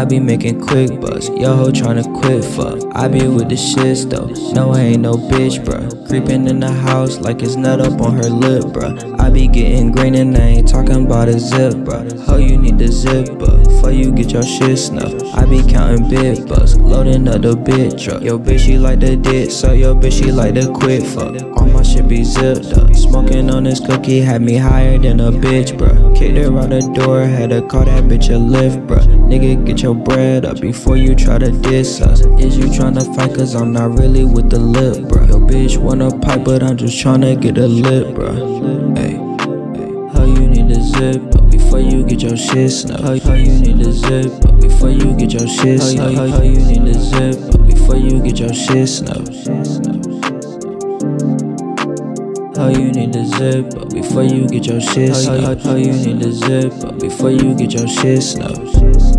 I be making quick bucks, yo ho tryna quit fuck. I be with the shits though, no I ain't no bitch bruh. Creeping in the house like it's nut up on her lip bruh. I be getting green and I ain't talking about a zip bruh. Ho you need the zip up, before you get your shit snuffed. I be counting big bucks, loading up the big truck. Yo bitch she like the dick, so yo bitch she like the quick fuck. All my shit be zipped up, smoking on this cookie had me higher than a bitch bruh. Kicked her out the door, had to call that bitch a lift bruh. Nigga get your bread up before you try to diss us. Is you tryna fight cause I'm not really with the lip bruh. Yo bitch wanna pipe but I'm just tryna get a lip bruh. Ay, how you need a zip up before you get your shit snuffed. How you need a zip up before you get your shit snuffed. How you need a zip up before you get your shit snuffed. How you need to zip up before you get your shit snuffed. How you need to zip up before you get your shit snuffed.